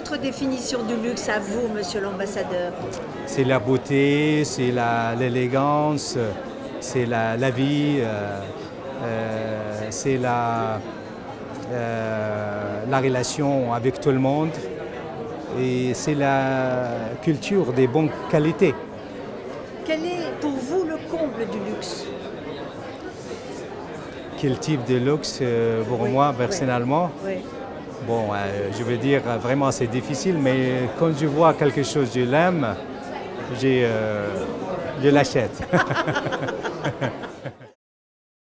votre définition du luxe à vous, monsieur l'ambassadeur? C'est la beauté, c'est l'élégance, c'est la vie, c'est la relation avec tout le monde et c'est la culture des bonnes qualités. Quel est pour vous le comble du luxe? Quel type de luxe pour Oui, moi personnellement? oui. Bon, je veux dire, vraiment c'est difficile, mais quand je vois quelque chose que je l'aime, je l'achète.